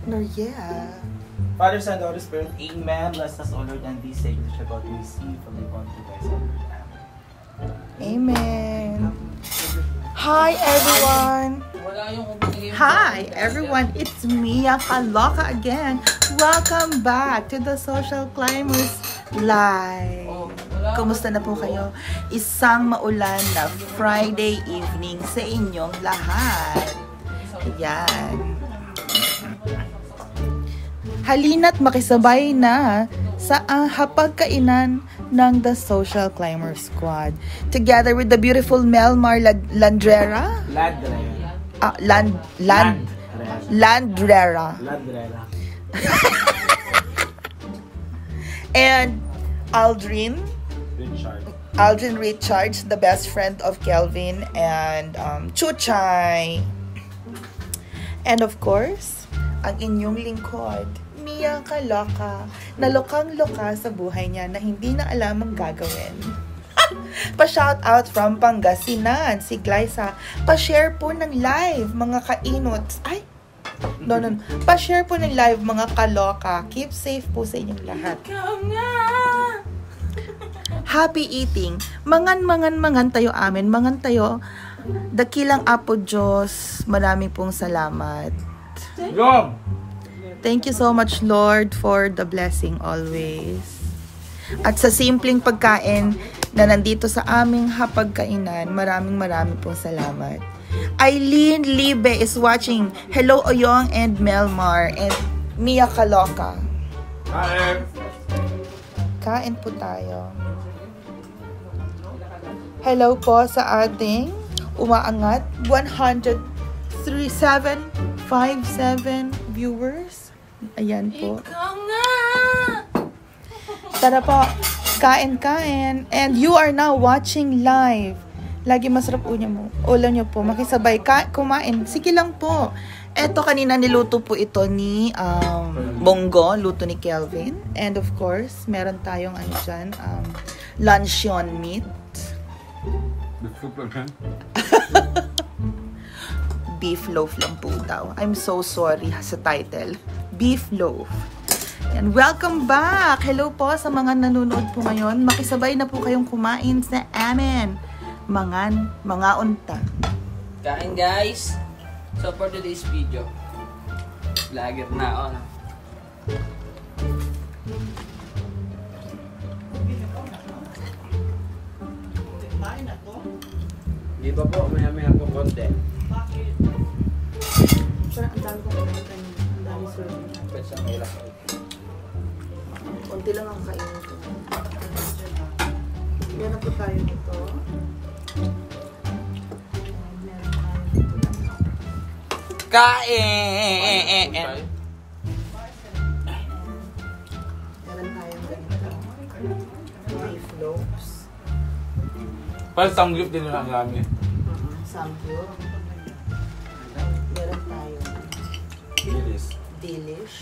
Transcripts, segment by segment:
partner, yeah. Father, Son, Holy Spirit, Amen. Bless us, O Lord, and these things which are about to receive from the bounty of thy Son. Amen. Hi, everyone. Hi, everyone. It's Mia Kaloka again. Welcome back to the Social Climbers Live. Kumusta na po kayo? Isang maulan na Friday evening sa inyong lahat. Ayan. Halina't makisabay na sa hapagkainan ng The Social Climber Squad. Together with the beautiful Melmar Landrera. Landrera. And Aldrin Richards, the best friend of Kelvin and Chuchay. And of course, ang inyong lingkod, Mia Kaloka, na lokang-loka sa buhay niya na hindi na alam ang gagawin. Pa-shout out from Pangasinan, si Glyza. Pa-share po ng live, mga kainots. Ay! No. Pa-share po ng live, mga kaloka. Keep safe po sa inyong lahat. Happy eating. Mangan tayo amin. Mangan tayo. Dakilang Apo Diyos. Maraming pong salamat. Go! Thank you so much, Lord, for the blessing always. At sa simpleng pagkain na nandito sa aming hapagkainan, maraming pong salamat. Eileen Libe is watching. Hello, Oyong and Melmar and Mia Kaloka. Kain po tayo. Hello po sa ating umaangat 137.57 viewers. Ayan po. Tara po, kain. And you are now watching live. Lagi masarap ulam nyo po. Makisabay, kumain. Sige lang po. Eto, kanina niluto po ito ni Bongo, luto ni Kelvin. And of course, meron tayong luncheon meat. Beef loaf lang po daw. I'm so sorry sa title. Beef loaf. And welcome back! Hello po sa mga nanonood po ngayon. Makisabay na po kayong kumain sa amin. Mga unta. Kain guys! So for today's video, vlogger na ako. Di ba po? Maya po konti. Bakit? Parang ang dami kong kumain kanina. Ang dami serving. Pwede sa may lang. Konti lang ang kainin ko. Meron po tayo nito. Kain! Meron tayong ganito. Beef loaves. Parang samgyup din yung nagamit. Samgyup. Meron tayong delish.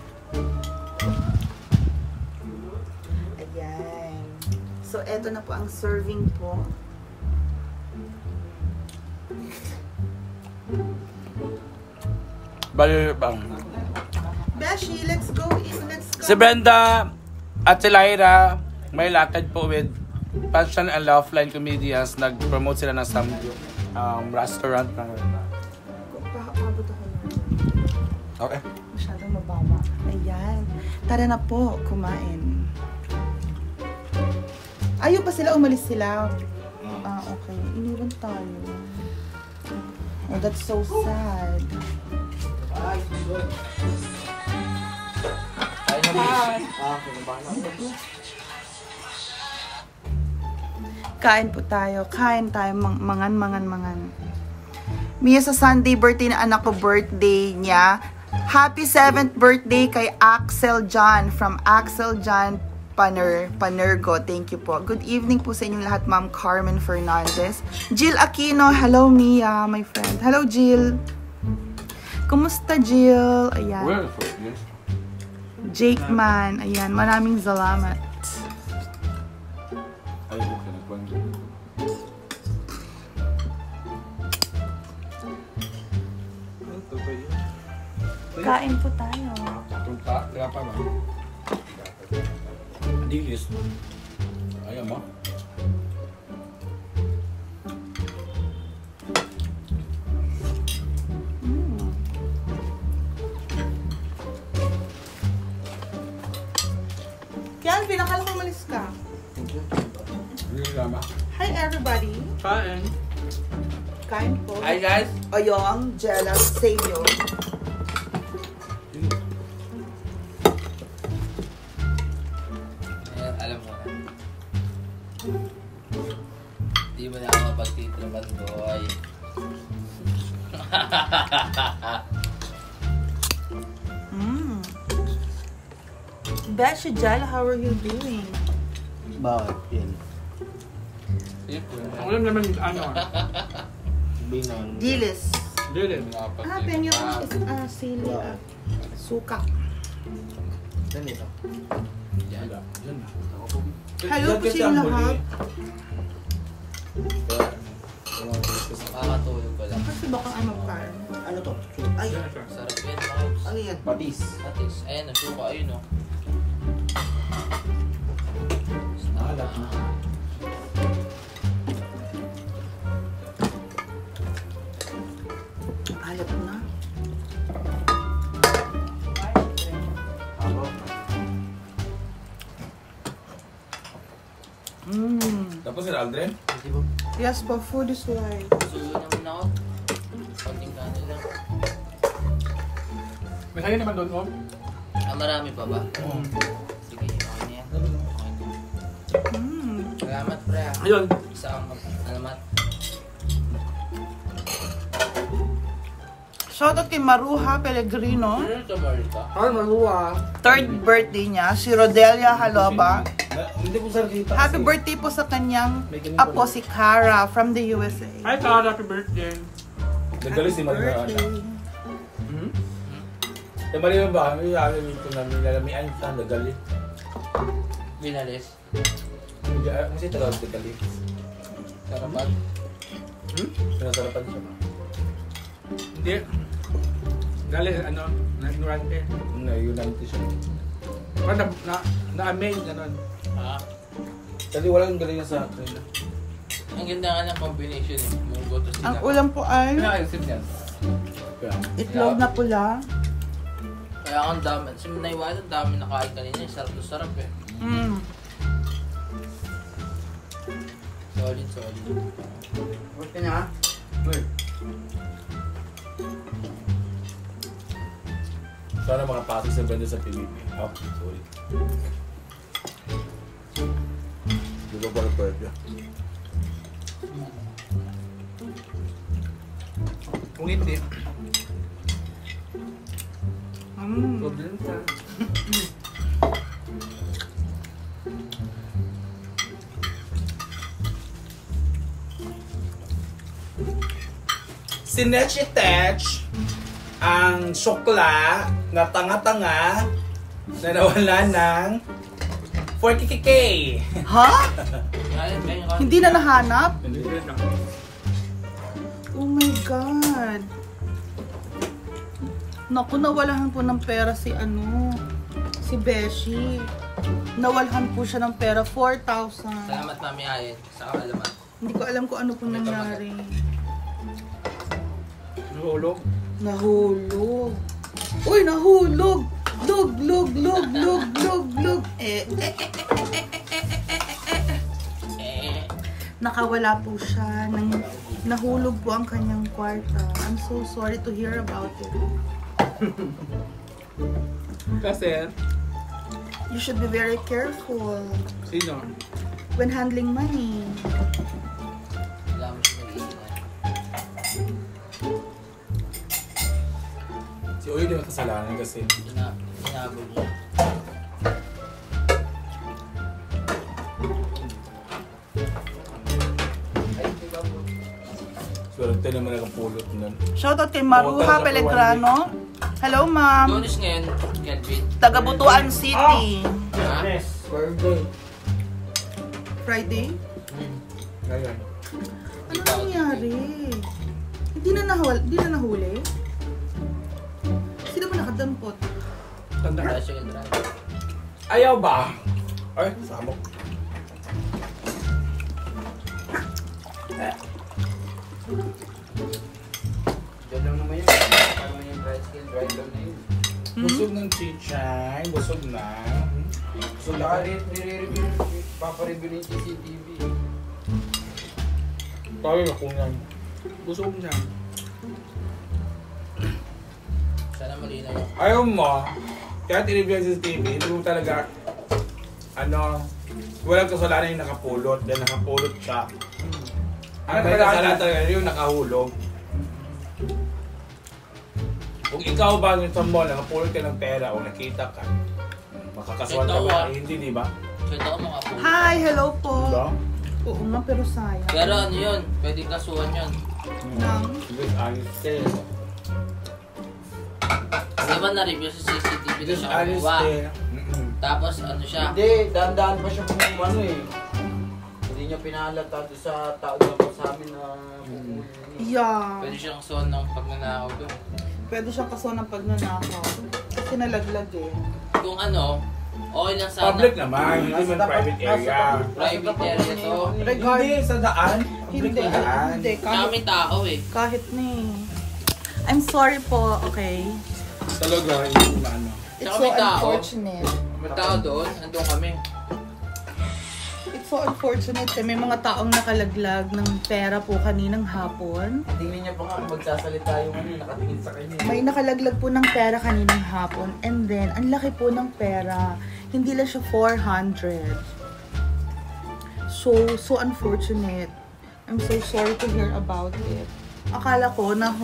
Ayan. So, eto na po ang serving po. Bali bang. Beshi, let's go in. Let's go. Si Brenda at si Lyra may lakad po with Passion and Loveline Comedians. Nag-promote sila ng samgyup restaurant. Pahabot ako na. Okay. Masyadong mababa. Ayan. Tara na po, kumain. Ayaw pa sila, umalis sila. Okay. Iniwan tayo. Oh, that's so sad. Kain po tayo. Mangan. Mia, sa Sunday birthday na anak ko, birthday niya. Happy 7th birthday kay Axel John from Axel John Panergo. Thank you po. Good evening po sa inyong lahat, Ma'am Carmen Fernandez. Jill Aquino. Hello, Mia, my friend. Hello, Jill. Kumusta, Jill? Ayan. Jake Man. Ayan. Maraming salamat. Kain po tayo. Punta, kaya pa ba? Dilis. Ayaw mo? Yan, pinakala ko malis ka. Hindi lama. Hi everybody. Kain. Kain po. Hi guys! Oyong, Jella, Savior. Ayan, alam mo na. Di mo na ako mapagtitraman, boy. Beshi Jella, how are you doing? Bakit? Yan. Ang alam naman yung ano. Binang. Dilis. Dilis. Penyo is sili. Suka. Yan ito. Yan. Yan na. Hello po sa inyo lahat. Makakatulog ko lang. Kasi baka ano kain. Ano to? Ay, Sarap yan, Mams. ano yan? Patis. Atis. Ayan, nasuka. Ayun, oh. Alat na. Alat na. Tapos Sir Aldrin? Yes po, food is life. Sulo naman ako. Konting kanin lang. May kaya naman doon, Om? Ah, marami pa ba? Sige, okay na yan. Okay na. Salamat, pre. Ayun. Isa ang alamat. Shoutout kay Maruha Pellegrino. Ano ito, Marita? Ay, maluwa. Third birthday niya, si Rodelia Haloba. Hindi ko sir kita. Happy birthday po sa kanyang apo si Cara from the USA. Hi, Tara. Happy birthday. Nagdali si Maria. Birthday. Eh, Maria ba? May alam ito na nilalamian siya. Nagdali. Binalis. Kasi talagang nagdali. Sarapan. Sinasarapan siya ba? Hindi. Dali, ano, nag-rante. Na-unite siya. Parang na-amaze, gano'n. Ah, Kasi walang galing na sa akin. ang ganda nga ng combination eh. Munggo to sila. Ang ulam po ay Pinaka-isip niyan. Kaya, itlog na pula. Kaya ang dami. Kasi naiwala, ang dami nakain kanina. Sarap to sarap eh. Solid, solid. huwag ka niya. Wait. Sana mga pasok sa banda sa Pilipinas. Oh, sorry. Hindi ko pala pwede. Kung hindi, problem sa... Sinetch-etach ang sokla na tanga-tanga na nawala ng 40kk. Ha? Kaya, kaya, Hindi na nahanap? Hindi na. Oh my God. Naku, nawalahan po ng pera si si Beshi. Nawalhan po siya ng pera, 4,000. Salamat, Mami Ayen. Sa kaalaman. Hindi ko alam kung ano po nangyari. Nahulog. Nahulog. Uy, nahulog! Lug, lug, lug, lug, lug, lug. Nakawala po siya. Nahulog po ang kanyang kwarta. I'm so sorry to hear about it. Kasi, You should be very careful sino? when handling money. Wala mo siya nag-iingat. Si Oyo di makasalanan kasi Hinabol niya. swerte naman nakapulot nun. Shoutout kay Maruha Pellegrino. Hello, ma'am. Lunes ngayon, Kelvin. Taga Butuan City. Ha? Birthday. Friday? Ngayon. Ano nangyari? Hindi na nahuli? Sino ba dampot. Tanda. Tricycle driver. Ayaw ba? Ay, samok. Diyan lang naman yun. Parang may yung tricycle driver na yun. Busog ng chichay. Busog na. Busog na. Nire-review. Papareview na yung CCTV. Kaya ako yan. Busog na. Sana malinaw yun. Ayaw mo. Kaya tinibigyan sa TV, hindi mo talaga, walang kasalanan yung nakapulot. Dahil nakapulot siya. Ang kasalanan talaga yung nakahulog. Kung ikaw ba sa mall, nakapulot ka ng pera o nakita ka, makakaswan ka ba? Eh, hindi, di ba? Kaya ako mga po. Hi, hello po. Diba? Oo nga, pero sayang. Pero ano yun? Pwedeng kasuhan yun. Nang? Dishonest eh. Di ba na-review sa CCTV na siya Dishonest kumuha? eh. Tapos ano siya? Hindi, dahan-dahan pa siya kung ano eh. Hindi niya pinalata doon sa tao na sa amin na bukuli. Yeah. Pwede siyang kasuhan ng pagnanakaw doon. Pwede siyang kaso ng pagnanakaw. Kasi nalaglag eh. Kung ano, okay lang sana. Public naman, hindi man private area. Private area to. Regard, Hindi, sa daan. Public hindi, na daan. hindi, Kaya kahit, may tao eh. kahit ni. I'm sorry po, okay? Talaga, hindi na ano. It's Tsaka so may tao. unfortunate. May tao doon, andun kami. It's so unfortunate eh. May mga taong nakalaglag ng pera po kaninang hapon. Tingnan niya pa nga kung magsasalita yung ano, nakatingin sa kanya. May nakalaglag po ng pera kaninang hapon. And then, ang laki po ng pera. Hindi lang siya 400. So unfortunate. I'm so sorry to hear about it. Akala ko na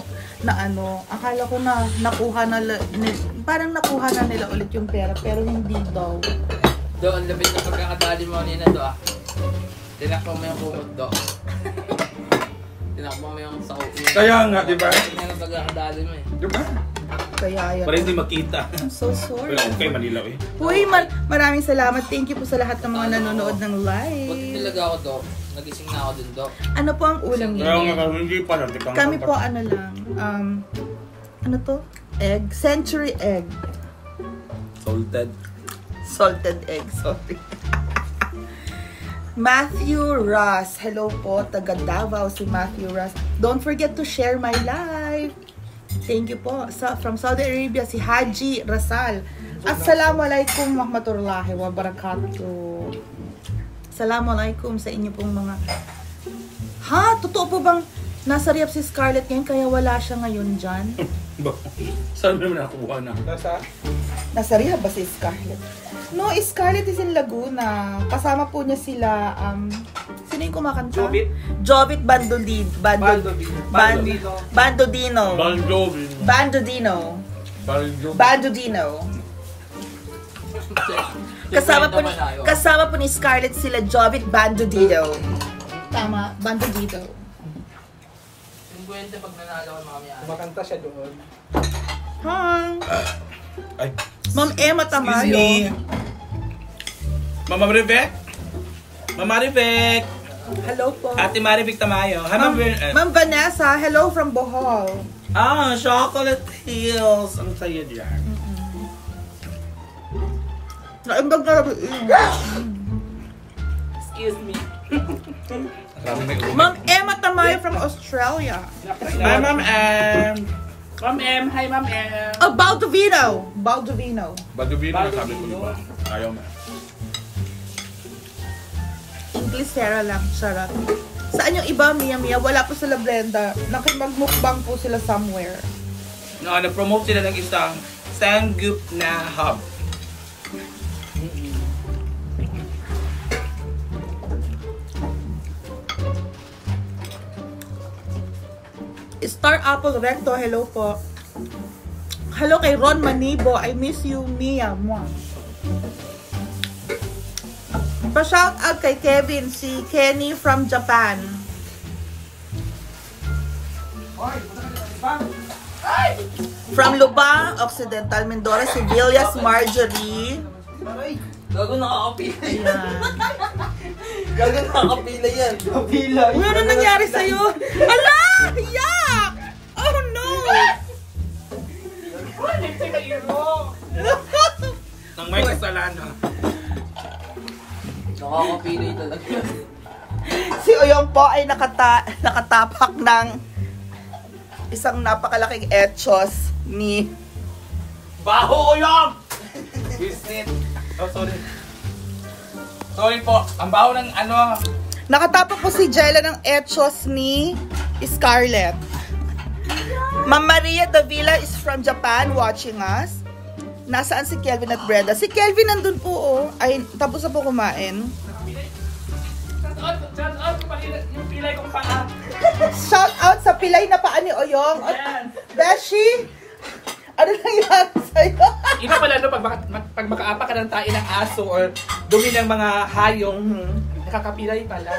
nakuha na, parang nakuha na nila ulit yung pera, pero hindi daw. Do, ang labit na pagkakadali mo kanina do ah. Tinakpan mo yung kumot do. Tinakpan mo yung sa Kaya nga, di ba? Tingnan ang pagkakadali mo eh. Diba? Kaya yan. Para hindi makita. I'm so sorry. Pero okay, Manila eh. Uy, maraming salamat. Thank you po sa lahat ng mga nanonood ng Buti live. talaga ako do. Nagising na ako dun do. Ano po ang ulam niyo? Kaya nga, hindi pa natin. Kami po ano lang, ano to? Egg? Century egg. Salted. Salted egg, sorry. Matthew Ross. Hello po, taga Davao si Matthew Ross. Don't forget to share my live. Thank you po. From Saudi Arabia, si Haji Rasal. Assalamualaikum warahmatullahi wabarakatuh. Assalamualaikum sa inyo pong mga... Ha? Totoo po bang nasa rehab si Scarlett ngayon kaya wala siya ngayon dyan? Saan naman nakuha na? Nasa rehab ba si Scarlett? No, Scarlett is in Laguna. Kasama po niya sila, sino yung kumakanta? Jovit Bandodino. Bandodino. Kasama po ni Scarlett sila Jovit Bandodino. Tama, Bandodino. 50 pag nanalo ko mamaya. Kumakanta siya doon. Hi. Ay. Ma'am Emma Tamayo. Excuse me. Mama Rivek? Mama Rivek? Hello po. Ate Marivik Tamayo. Hi, Ma'am Ma'am Vanessa, hello from Bohol. Ah, Chocolate Hills. Ang saya dyan. Naimbag na rabi. Excuse me. Ma'am Emma Tamayo from Australia. Hi, Ma'am M. Ma'am M, hi Ma'am M. Oh, Baldovino. Baldovino. Badubino na sabi ko, di ba? Ayaw mo. English Sarah lang, sarap. Saan yung iba, Mia? Wala po sila Brenda. Nakimag-mukbang po sila somewhere. No, nag-promote sila ng isang Sangup na hub. Star Apple Recto, hello po. Hello kay Ron Manibo. I miss you, Mia. Mwah. Pa-shout out kay Kevin, si Kenny from Japan. From Lubang, Occidental Mindoro, si Villas Marjorie. Gago nakakapila yan. Ayan. Gago nakakapila yan. Kapila. Ano nangyari sa'yo? Ala! Yak! Oh no! ano. Nakakapili talaga. Si Uyong po ay nakatapak ng isang napakalaking etchos ni Baho Uyong! Visit. Oh, sorry. Sorry po. Ang baho ng ano. nakatapak po si Jella ng etchos ni Scarlett. Ma'am Maria Davila is from Japan watching us. Nasaan si Kelvin at Brenda? Si Kelvin nandun po, oh. Ay, tapos na po kumain. Yung pilay kong paa. Shout out sa pilay na paa ni Oyong. Beshi! Ano nangyari sa'yo? Iba pala no, pag makaapa ka ng tae ng aso or dumi ng mga hayong, nakakapilay pala.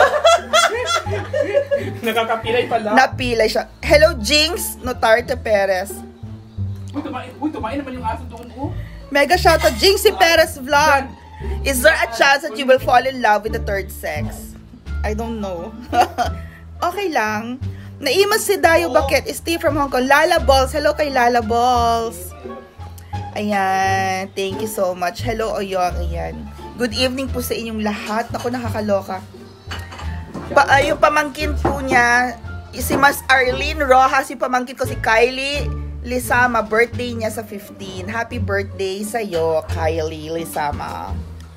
Nakakapilay pala. Napilay siya. Hello, Jinx Notarte Perez. Uy, tumain naman yung aso doon, oh. Mega shoutout, Jinxie Perez Vlog. Is there a chance that you will fall in love with the third sex? I don't know. Okay lang. Naimas si Dayo Bakit, Steve from Hong Kong. Lala Balls. Hello kay Lala Balls. Ayan. Thank you so much. Hello, Oyong. Ayan. Good evening po sa inyong lahat. Naku, nakakaloka. Yung pamangkin po niya, si Mas Arlene Rojas, yung pamangkin ko si Kylie Lisama, birthday niya sa 15. Happy birthday sa'yo, Kylie Lisama.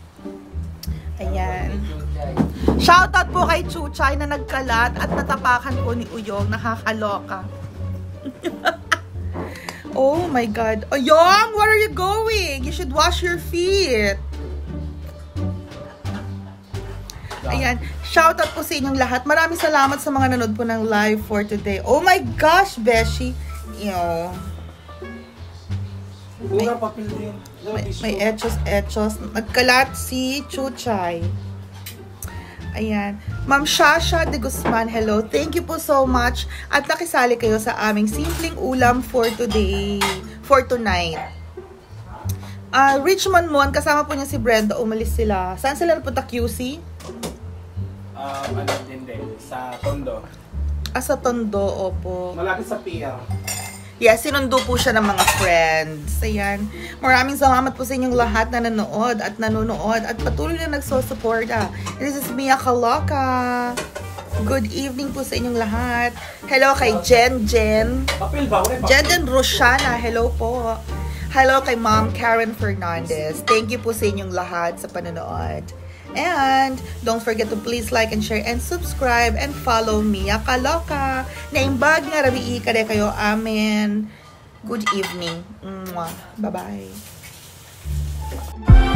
Ayan. Shoutout po kay Chuchay na nagkalat at natapakan po ni Uyong. Nakakaloka. Oh my God. Uyong, where are you going? You should wash your feet. Ayan. Shoutout po sa inyong lahat. Maraming salamat sa mga nanood po ng live for today. Oh my gosh, Beshi. Ew. Pura papel din. May etchos. Nagkalat si Chuchay. Ayan. Ma'am Shasha de Guzman, hello. Thank you po so much. At nakisali kayo sa aming simpleng ulam for today. For tonight. Richmond Mon, kasama po niya si Brenda. Umalis sila. Saan sila napunta? QC? Ano din, sa Tondo. Sa Tondo, opo. Malapit sa pier. Yes, sinundo po siya ng mga friends. Ayan. Maraming salamat po sa inyong lahat na nanood at nanonood at patuloy na nagsusuporta. This is Mia Kaloka. Good evening po sa inyong lahat. Hello kay Jen. Papel ba? Jen Rosana. Hello po. Hello kay Ma'am Karen Fernandez. Thank you po sa inyong lahat sa panonood. And don't forget to please like and share and subscribe and follow Mia Kaloka. Naimbag nga rabi ikade kayo amin. Good evening. Bye-bye.